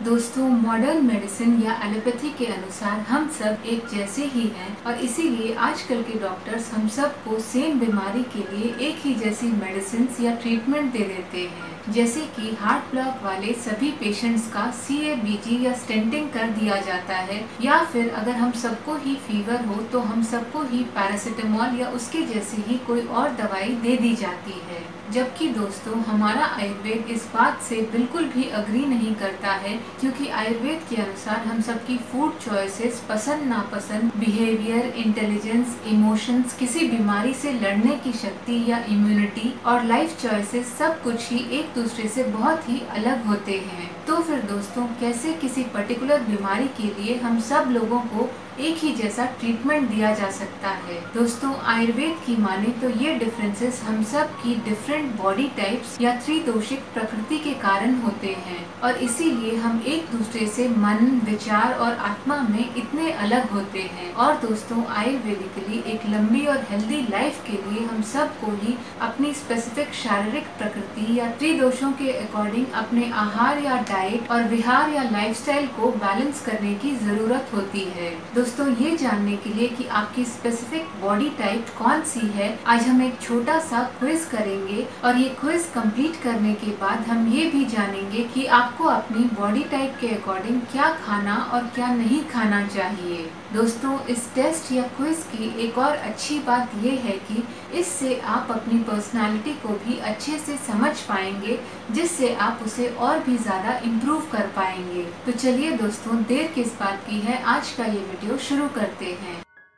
दोस्तों, modern medicine या allopathy के अनुसार हम सब एक जैसे ही हैं और इसीलिए आजकल के डॉक्टर्स हम सबको सेम बीमारी के लिए एक ही जैसी मेडिसिन या ट्रीटमेंट दे देते हैं। जैसे कि हार्ट ब्लॉक वाले सभी पेशेंट्स का CABG या स्टेंटिंग कर दिया जाता है, या फिर अगर हम सबको ही फीवर हो तो हम सबको ही पैरासिटामोल या उसके जैसी ही कोई और दवाई दे दी जाती है। जबकि दोस्तों, हमारा आयुर्वेद इस बात से बिल्कुल भी अग्री नहीं करता है, क्योंकि आयुर्वेद के अनुसार हम सबकी फूड चॉइसेस, पसंद नापसंद, बिहेवियर, इंटेलिजेंस, इमोशंस, किसी बीमारी से लड़ने की शक्ति या इम्यूनिटी और लाइफ चॉइसेस सब कुछ ही एक दूसरे से बहुत ही अलग होते हैं। तो फिर दोस्तों, कैसे किसी पर्टिकुलर बीमारी के लिए हम सब लोगों को एक ही जैसा ट्रीटमेंट दिया जा सकता है? दोस्तों, आयुर्वेद की माने तो ये डिफरेंसेस हम सब की डिफरेंट बॉडी टाइप्स या त्रिदोषिक प्रकृति के कारण होते हैं और इसीलिए हम एक दूसरे से मन, विचार और आत्मा में इतने अलग होते हैं। और दोस्तों, आयुर्वेदिकली एक लंबी और हेल्दी लाइफ के लिए हम सबको ही अपनी स्पेसिफिक शारीरिक प्रकृति या त्रिदोषों के अकॉर्डिंग अपने आहार या डाइट और विहार या लाइफस्टाइल को बैलेंस करने की जरूरत होती है। दोस्तों, ये जानने के लिए कि आपकी स्पेसिफिक बॉडी टाइप कौन सी है, आज हम एक छोटा सा क्विज करेंगे और ये क्विज कंप्लीट करने के बाद हम ये भी जानेंगे कि आपको अपनी बॉडी टाइप के अकॉर्डिंग क्या खाना और क्या नहीं खाना चाहिए। दोस्तों, इस टेस्ट या क्विज की एक और अच्छी बात ये है कि इससे आप अपनी पर्सनालिटी को भी अच्छे से समझ पाएंगे, जिससे आप उसे और भी ज्यादा इम्प्रूव कर पाएंगे। तो चलिए दोस्तों, देर किस बात की है, आज का ये वीडियो शुरू करते हैं।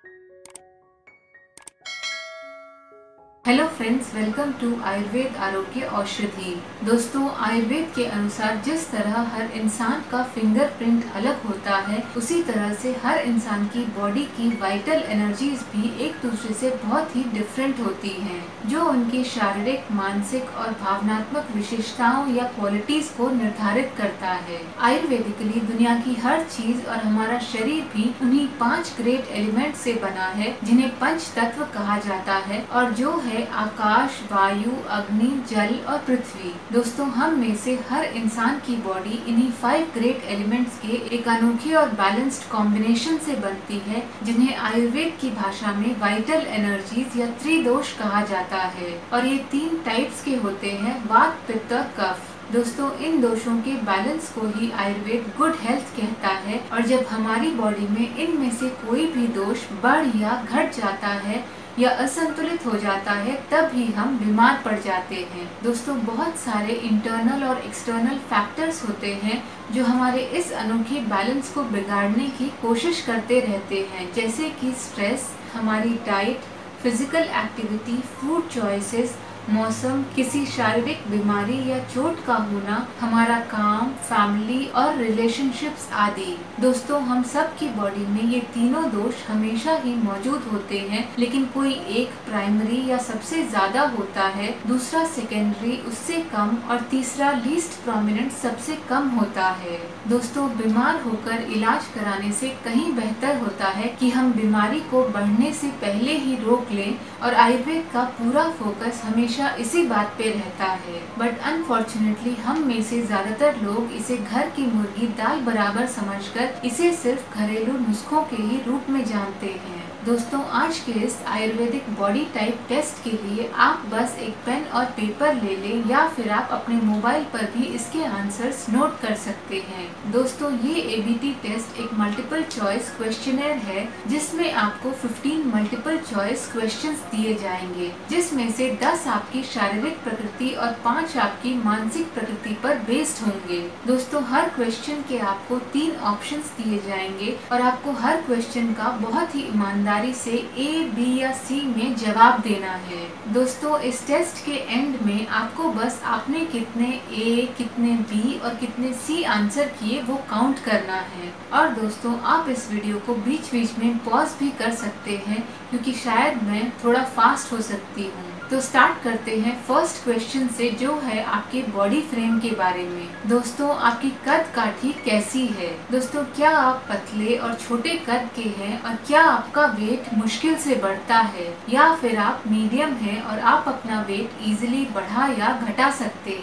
Hello friends, welcome to Ayurved Arogya Aushadhi. दोस्तों, आयुर्वेद के अनुसार जिस तरह हर इंसान का फिंगरप्रिंट अलग होता है, उसी तरह से हर इंसान की बॉडी की वाइटल एनर्जीज भी एक दूसरे से बहुत ही डिफरेंट होती हैं, जो उनकी शारीरिक, मानसिक और भावनात्मक विशेषताओं या क्वालिटीज को निर्धारित करता है। आयुर्वेदिकली दुनिया की हर चीज और हमारा शरीर भी उन्हीं 5 ग्रेट एलिमेंट से बना है, जिन्हें पंच तत्व कहा जाता है, और जो है आकाश, वायु, अग्नि, जल और पृथ्वी। दोस्तों, हम में से हर इंसान की बॉडी इन्हीं 5 ग्रेट एलिमेंट्स के एक अनोखे और बैलेंस्ड कॉम्बिनेशन से बनती है, जिन्हें आयुर्वेद की भाषा में वाइटल एनर्जीज या त्रिदोष कहा जाता है। और ये 3 टाइप्स के होते हैं, वात, पित्त और कफ। दोस्तों, इन दोषों के बैलेंस को ही आयुर्वेद गुड हेल्थ कहता है, और जब हमारी बॉडी में इनमें से कोई भी दोष बढ़ या घट जाता है या असंतुलित हो जाता है, तब ही हम बीमार पड़ जाते हैं। दोस्तों, बहुत सारे इंटरनल और एक्सटर्नल फैक्टर्स होते हैं जो हमारे इस अनोखे बैलेंस को बिगाड़ने की कोशिश करते रहते हैं, जैसे कि स्ट्रेस, हमारी diet, physical activity, food choices, मौसम, किसी शारीरिक बीमारी या चोट का होना, हमारा काम, फैमिली और रिलेशनशिप्स आदि। दोस्तों, हम सब की बॉडी में ये तीनों दोष हमेशा ही मौजूद होते हैं, लेकिन कोई एक प्राइमरी या सबसे ज्यादा होता है, दूसरा सेकेंडरी, उससे कम, और तीसरा लीस्ट प्रोमिनेंट सबसे कम होता है। दोस्तों, बीमार होकर इलाज कराने से कहीं बेहतर होता है कि हम बीमारी को बढ़ने से पहले ही रोक लें, और आयुर्वेद का पूरा फोकस हमेशा इसी बात पे रहता है। बट अनफॉर्चुनेटली हम में से ज्यादातर लोग इसे घर की मुर्गी दाल बराबर समझकर इसे सिर्फ घरेलू नुस्खों के ही रूप में जानते हैं। दोस्तों, आज के इस आयुर्वेदिक बॉडी टाइप टेस्ट के लिए आप बस एक पेन और पेपर ले लें, या फिर आप अपने मोबाइल पर भी इसके आंसर्स नोट कर सकते हैं। दोस्तों, ये ABT टेस्ट एक मल्टीपल चॉइस क्वेश्चनर है, जिसमें आपको 15 मल्टीपल चॉइस क्वेश्चंस दिए जाएंगे, जिसमें से 10 आपकी शारीरिक प्रकृति और 5 आपकी मानसिक प्रकृति पर बेस्ड होंगे। दोस्तों, हर क्वेश्चन के आपको 3 ऑप्शंस दिए जाएंगे, और आपको हर क्वेश्चन का बहुत ही ईमानदारी से A, B या C में जवाब देना है। दोस्तों, इस टेस्ट के एंड में आपको बस आपने कितने A, कितने B और कितने C आंसर किए वो काउंट करना है। और दोस्तों, आप इस वीडियो को बीच बीच में पॉज भी कर सकते हैं, क्योंकि शायद मैं थोड़ा फास्ट हो सकती हूँ। तो स्टार्ट करते हैं फर्स्ट क्वेश्चन से, जो है आपके बॉडी फ्रेम के बारे में। दोस्तों, आपकी कद काठी कैसी है? दोस्तों, क्या आप पतले और छोटे कद के हैं, और क्या आपका वेट मुश्किल से बढ़ता है, या फिर आप मीडियम हैं और आप अपना वेट इजीली बढ़ा या घटा सकते हैं?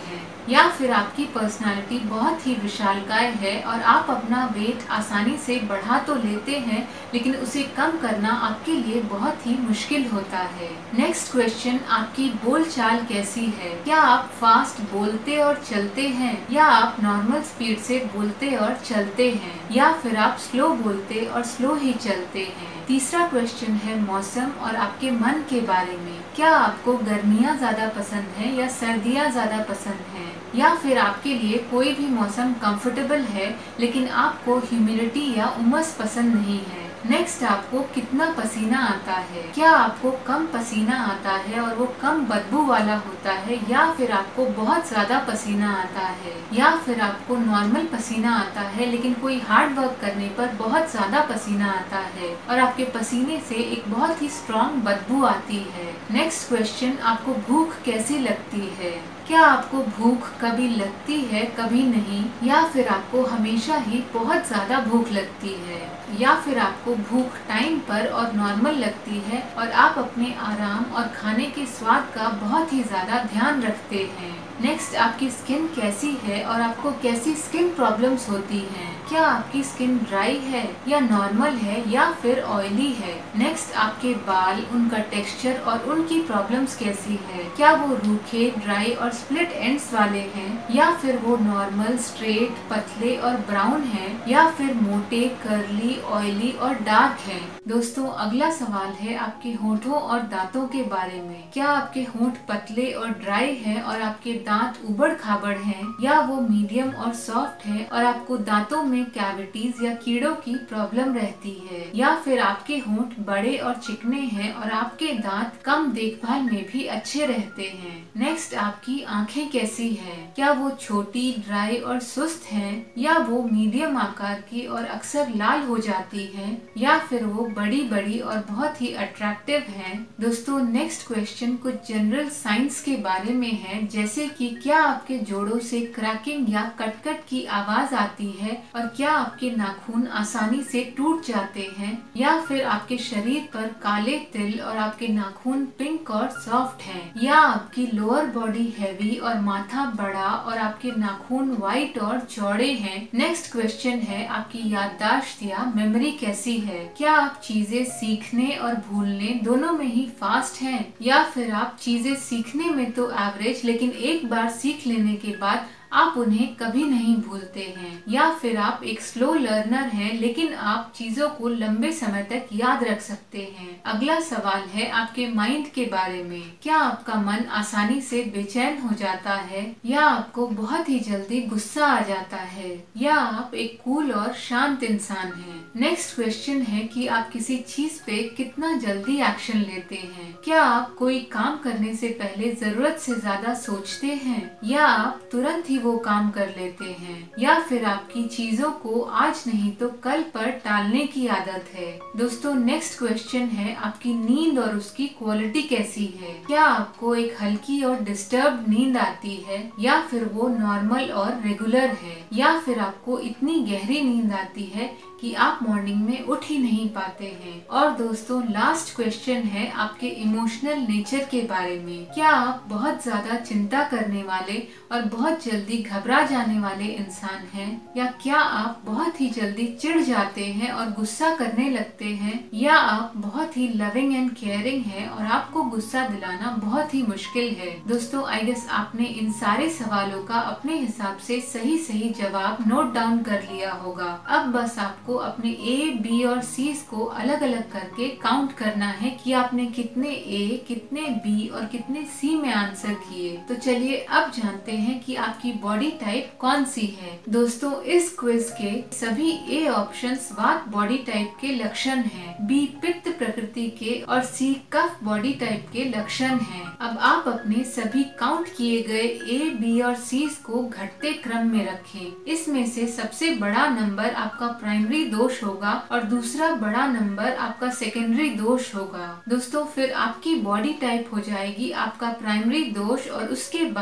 या फिर आपकी पर्सनालिटी बहुत ही विशालकाय है और आप अपना वेट आसानी से बढ़ा तो लेते हैं लेकिन उसे कम करना आपके लिए बहुत ही मुश्किल होता है। नेक्स्ट क्वेश्चन, आपकी बोलचाल कैसी है? क्या आप फास्ट बोलते और चलते हैं या आप नॉर्मल स्पीड से बोलते और चलते हैं या फिर आप स्लो बोलते और स्लो ही चलते हैं? तीसरा क्वेश्चन है मौसम और आपके मन के बारे में। क्या आपको गर्मियाँ ज्यादा पसंद है या सर्दियाँ ज्यादा पसंद है या फिर आपके लिए कोई भी मौसम कंफर्टेबल है लेकिन आपको ह्यूमिडिटी या उमस पसंद नहीं है? नेक्स्ट, आपको कितना पसीना आता है? क्या आपको कम पसीना आता है और वो कम बदबू वाला होता है या फिर आपको बहुत ज्यादा पसीना आता है या फिर आपको नॉर्मल पसीना आता है लेकिन कोई हार्ड वर्क करने पर बहुत ज्यादा पसीना आता है और आपके पसीने से एक बहुत ही स्ट्रॉन्ग बदबू आती है? नेक्स्ट क्वेश्चन, आपको भूख कैसी लगती है? क्या आपको भूख कभी लगती है कभी नहीं या फिर आपको हमेशा ही बहुत ज्यादा भूख लगती है या फिर आपको भूख टाइम पर और नॉर्मल लगती है और आप अपने आराम और खाने के स्वाद का बहुत ही ज्यादा ध्यान रखते हैं? नेक्स्ट, आपकी स्किन कैसी है और आपको कैसी स्किन प्रॉब्लम्स होती हैं? क्या आपकी स्किन ड्राई है या नॉर्मल है या फिर ऑयली है? नेक्स्ट, आपके बाल, उनका टेक्सचर और उनकी प्रॉब्लम्स कैसी है? क्या वो रूखे, ड्राई और स्प्लिट एंड्स वाले हैं या फिर वो नॉर्मल, स्ट्रेट, पतले और ब्राउन हैं या फिर मोटे, कर्ली, ऑयली और डार्क हैं? दोस्तों, अगला सवाल है आपके होठों और दांतों के बारे में। क्या आपके होंठ पतले और ड्राई हैं और आपके दांत उबड़ खाबड़ हैं या वो मीडियम और सॉफ्ट है और आपको दांतों में कैविटीज या कीड़ों की प्रॉब्लम रहती है या फिर आपके होंठ बड़े और चिकने हैं और आपके दांत कम देखभाल में भी अच्छे रहते हैं? नेक्स्ट, आपकी आंखें कैसी है? क्या वो छोटी, ड्राई और सुस्त हैं या वो मीडियम आकार की और अक्सर लाल हो जाती हैं या फिर वो बड़ी बड़ी और बहुत ही अट्रैक्टिव हैं? दोस्तों, नेक्स्ट क्वेश्चन कुछ जनरल साइंस के बारे में है, जैसे कि क्या आपके जोड़ों से क्रैकिंग या कटकट की आवाज आती है और क्या आपके नाखून आसानी से टूट जाते हैं या फिर आपके शरीर पर काले तिल और आपके नाखून पिंक और सॉफ्ट हैं या आपकी लोअर बॉडी हैवी और माथा बड़ा और आपके नाखून व्हाइट और चौड़े हैं? नेक्स्ट क्वेश्चन है आपकी याददाश्त या मेमोरी कैसी है? क्या आप चीजें सीखने और भूलने दोनों में ही फास्ट हैं या फिर आप चीजें सीखने में तो एवरेज लेकिन एक बार सीख लेने के बाद आप उन्हें कभी नहीं भूलते हैं या फिर आप एक स्लो लर्नर हैं लेकिन आप चीजों को लंबे समय तक याद रख सकते हैं? अगला सवाल है आपके माइंड के बारे में। क्या आपका मन आसानी से बेचैन हो जाता है या आपको बहुत ही जल्दी गुस्सा आ जाता है या आप एक कूल और शांत इंसान हैं? नेक्स्ट क्वेश्चन है कि आप किसी चीज पे कितना जल्दी एक्शन लेते हैं? क्या आप कोई काम करने से पहले जरूरत से ज्यादा सोचते हैं या आप तुरंत ही वो काम कर लेते हैं या फिर आपकी चीजों को आज नहीं तो कल पर टालने की आदत है? दोस्तों, नेक्स्ट क्वेश्चन है आपकी नींद और उसकी क्वालिटी कैसी है? क्या आपको एक हल्की और डिस्टर्ब नींद आती है या फिर वो नॉर्मल और रेगुलर है या फिर आपको इतनी गहरी नींद आती है कि आप मॉर्निंग में उठ ही नहीं पाते हैं? और दोस्तों, लास्ट क्वेश्चन है आपके इमोशनल नेचर के बारे में। क्या आप बहुत ज्यादा चिंता करने वाले और बहुत जल्दी घबरा जाने वाले इंसान हैं या क्या आप बहुत ही जल्दी चिढ़ जाते हैं और गुस्सा करने लगते हैं या आप बहुत ही लविंग एंड केयरिंग हैं और आपको गुस्सा दिलाना बहुत ही मुश्किल है? दोस्तों, आई गेस आपने इन सारे सवालों का अपने हिसाब से सही जवाब नोट डाउन कर लिया होगा। अब बस आपको अपने ए, बी और सी को अलग अलग करके काउंट करना है कि आपने कितने ए, कितने बी और कितने सी में आंसर किए। तो चलिए अब जानते हैं कि आपकी बॉडी टाइप कौन सी है। दोस्तों, इस क्विज के सभी A options vata body type के लक्षण हैं, बी पित्त प्रकृति के और सी कफ बॉडी टाइप के लक्षण हैं। अब आप अपने सभी काउंट किए गए ए, बी और सी को घटते क्रम में रखें। इसमें से सबसे बड़ा नंबर आपका प्राइमरी दोष होगा और दूसरा बड़ा नंबर आपका सेकेंडरी दोष होगा। दोस्तों, फिर आपकी बॉडी टाइप हो जाएगी आपका प्राइमरी दोष और उसके बाद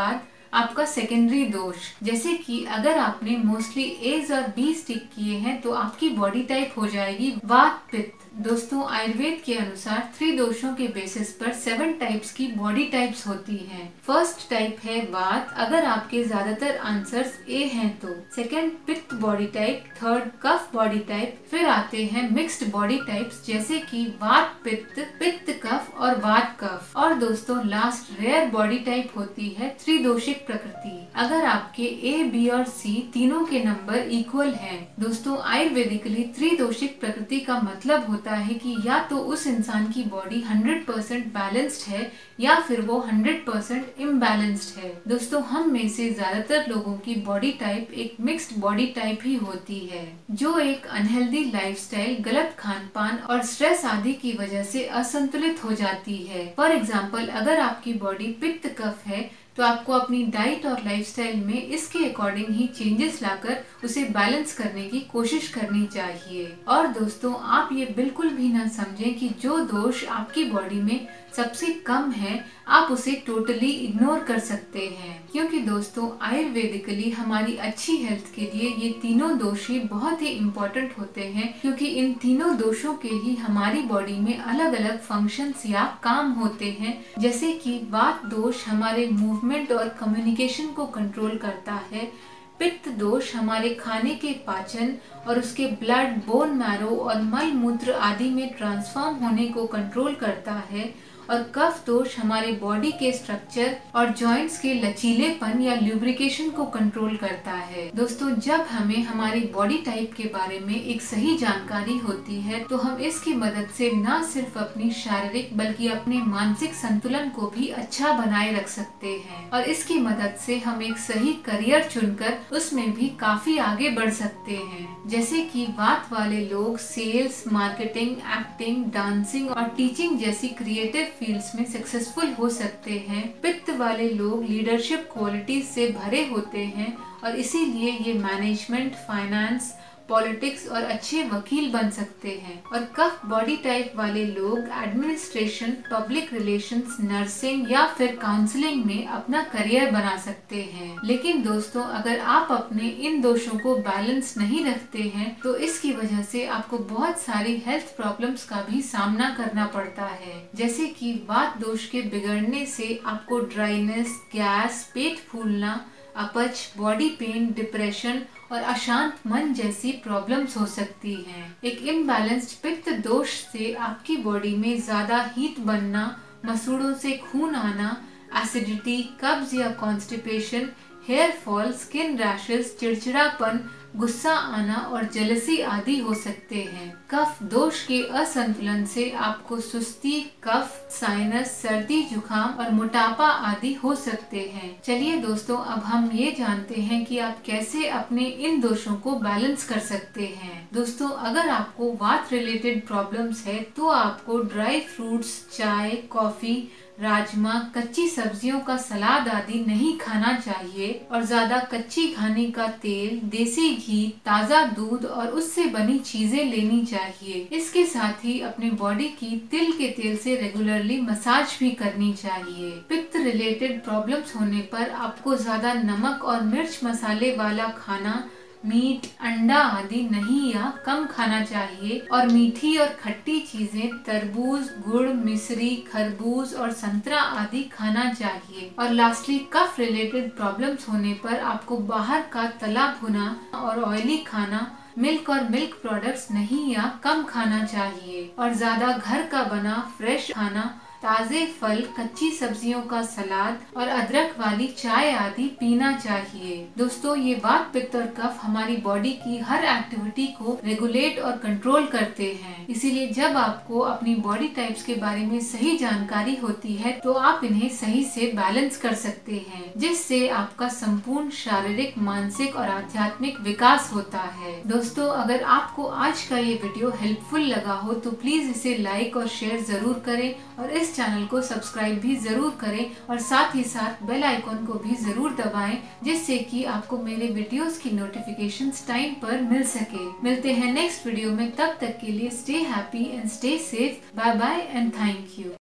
आपका सेकेंडरी दोष, जैसे कि अगर आपने मोस्टली एज और बी स्टिक किए हैं तो आपकी बॉडी टाइप हो जाएगी वात पित्त। दोस्तों, आयुर्वेद के अनुसार त्रिदोषों के बेसिस पर 7 टाइप्स की बॉडी टाइप्स होती हैं। फर्स्ट टाइप है वात, अगर आपके ज्यादातर आंसर्स ए हैं तो। Second pitta body type, third kapha body type, फिर आते हैं मिक्स्ड बॉडी टाइप्स जैसे कि वात पित्त, पित्त कफ और वात कफ। और दोस्तों लास्ट रेयर बॉडी टाइप होती है त्रिदोषिक प्रकृति, अगर आपके ए बी और सी तीनों के नंबर इक्वल हैं। दोस्तों आयुर्वेदिकली त्रिदोषिक प्रकृति का मतलब होता है कि या तो उस इंसान की बॉडी 100% बैलेंस्ड है या फिर वो 100% इम्बैलेंस्ड है। दोस्तों हम में से ज्यादातर लोगों की बॉडी टाइप एक मिक्स्ड बॉडी टाइप ही होती है, जो एक अनहेल्दी लाइफस्टाइल, गलत खान पान और स्ट्रेस आदि की वजह से असंतुलित हो जाती है। फॉर एग्जाम्पल, अगर आपकी बॉडी पित्त कफ है तो आपको अपनी डाइट और लाइफस्टाइल में इसके अकॉर्डिंग ही चेंजेस लाकर उसे बैलेंस करने की कोशिश करनी चाहिए। और दोस्तों आप ये बिल्कुल भी ना समझें कि जो दोष आपकी बॉडी में सबसे कम है आप उसे टोटली इग्नोर कर सकते हैं, क्योंकि दोस्तों आयुर्वेदिकली हमारी अच्छी हेल्थ के लिए ये तीनों दोष ही बहुत ही इम्पोर्टेंट होते हैं, क्योंकि इन तीनों दोषों के ही हमारी बॉडी में अलग अलग फंक्शंस या काम होते हैं। जैसे कि वात दोष हमारे मूवमेंट और कम्युनिकेशन को कंट्रोल करता है, पित्त दोष हमारे खाने के पाचन और उसके ब्लड, बोन मैरो और मल मूत्र आदि में ट्रांसफॉर्म होने को कंट्रोल करता है, और कफ दोष हमारे बॉडी के स्ट्रक्चर और जॉइंट्स के लचीलेपन या ल्यूब्रिकेशन को कंट्रोल करता है। दोस्तों जब हमें हमारी बॉडी टाइप के बारे में एक सही जानकारी होती है तो हम इसकी मदद से न सिर्फ अपनी शारीरिक बल्कि अपने मानसिक संतुलन को भी अच्छा बनाए रख सकते हैं, और इसकी मदद से हम एक सही करियर चुनकर उसमें भी काफी आगे बढ़ सकते हैं। जैसे कि वात वाले लोग सेल्स, मार्केटिंग, एक्टिंग, डांसिंग और टीचिंग जैसी क्रिएटिव फील्ड्स में सक्सेसफुल हो सकते हैं। पित्त वाले लोग लीडरशिप क्वालिटीज से भरे होते हैं और इसीलिए ये मैनेजमेंट, फाइनेंस, पॉलिटिक्स और अच्छे वकील बन सकते हैं। और कफ बॉडी टाइप वाले लोग एडमिनिस्ट्रेशन, पब्लिक रिलेशंस, नर्सिंग या फिर काउंसलिंग में अपना करियर बना सकते हैं। लेकिन दोस्तों अगर आप अपने इन दोषों को बैलेंस नहीं रखते हैं तो इसकी वजह से आपको बहुत सारी हेल्थ प्रॉब्लम्स का भी सामना करना पड़ता है। जैसे कि वात दोष के बिगड़ने से आपको ड्राइनेस, गैस, पेट फूलना, अपच, बॉडी पेन, डिप्रेशन और अशांत मन जैसी प्रॉब्लम्स हो सकती हैं। एक इम्बैलेंस्ड पित्त दोष से आपकी बॉडी में ज्यादा हीट बनना, मसूड़ों से खून आना, एसिडिटी, कब्ज या constipation, hair fall, skin rashes, चिड़चिड़ापन, गुस्सा आना और जेलसी आदि हो सकते हैं। कफ दोष के असंतुलन से आपको सुस्ती, कफ, साइनस, सर्दी, जुकाम और मोटापा आदि हो सकते हैं। चलिए दोस्तों अब हम ये जानते हैं कि आप कैसे अपने इन दोषों को बैलेंस कर सकते हैं। दोस्तों अगर आपको वात रिलेटेड प्रॉब्लम्स है तो आपको ड्राई फ्रूट्स, चाय, कॉफी, राजमा, कच्ची सब्जियों का सलाद आदि नहीं खाना चाहिए, और ज्यादा कच्ची घानी का तेल, देसी घी, ताज़ा दूध और उससे बनी चीजें लेनी चाहिए। इसके साथ ही अपने बॉडी की तिल के तेल से रेगुलरली मसाज भी करनी चाहिए। पित्त रिलेटेड प्रॉब्लम्स होने पर आपको ज्यादा नमक और मिर्च मसाले वाला खाना, मीट, अंडा आदि नहीं या कम खाना चाहिए, और मीठी और खट्टी चीजें तरबूज, गुड़, मिश्री, खरबूज और संतरा आदि खाना चाहिए। और लास्टली कफ रिलेटेड प्रॉब्लम्स होने पर आपको बाहर का तला भुना और ऑयली खाना, मिल्क और मिल्क प्रोडक्ट्स नहीं या कम खाना चाहिए, और ज्यादा घर का बना फ्रेश खाना, ताजे फल, कच्ची सब्जियों का सलाद और अदरक वाली चाय आदि पीना चाहिए। दोस्तों ये वात, पित्त और कफ हमारी बॉडी की हर एक्टिविटी को रेगुलेट और कंट्रोल करते हैं, इसीलिए जब आपको अपनी बॉडी टाइप्स के बारे में सही जानकारी होती है तो आप इन्हें सही से बैलेंस कर सकते हैं, जिससे आपका संपूर्ण शारीरिक, मानसिक और आध्यात्मिक विकास होता है। दोस्तों अगर आपको आज का ये वीडियो हेल्पफुल लगा हो तो प्लीज इसे लाइक और शेयर जरूर करें, और इस चैनल को सब्सक्राइब भी जरूर करें, और साथ ही साथ बेल आइकॉन को भी जरूर दबाएं, जिससे कि आपको मेरे वीडियोस की नोटिफिकेशंस टाइम पर मिल सके। मिलते हैं नेक्स्ट वीडियो में, तब तक के लिए stay happy and stay safe. Bye bye and thank you.